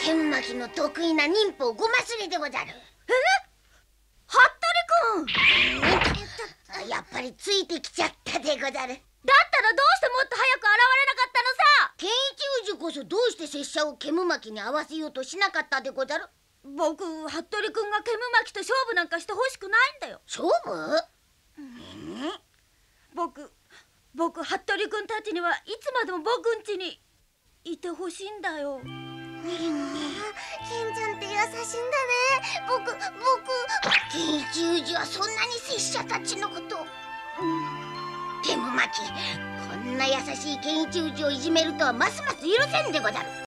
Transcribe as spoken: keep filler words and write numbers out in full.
剣巻の得意な忍法ごますりでござる。 え、服部君。 やっぱりついてきちゃったでござる。 だったらどうしてもっと早く現れなかったのさ。 剣一宇治こそどうして拙者を煙巻に合わせようとしなかったでござる。 僕、服部君が煙巻と勝負なんかしてほしくないんだよ。 勝負？うん、 僕僕服部君たちにはいつまでも僕ん家にいてほしいんだよ。 ケンちゃんって優しいんだね。僕僕剣一宇治はそんなに拙者たちのことを、うん、煙巻、こんな優しい剣一宇治をいじめるとはますます許せんでござる。